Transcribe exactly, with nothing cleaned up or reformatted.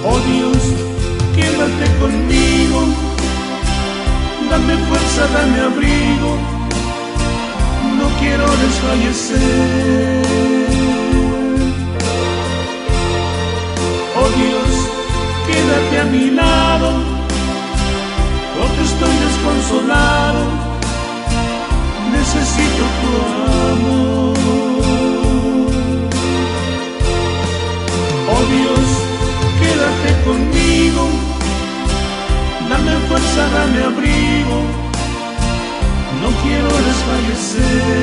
Oh Dios, quédate conmigo, dame fuerza, dame abrigo, no quiero desfallecer. Oh Dios, quédate a mi lado, porque estoy desconsolado, necesito tu amor. Oh Dios, quédate conmigo, dame fuerza, dame abrigo, no quiero desfallecer.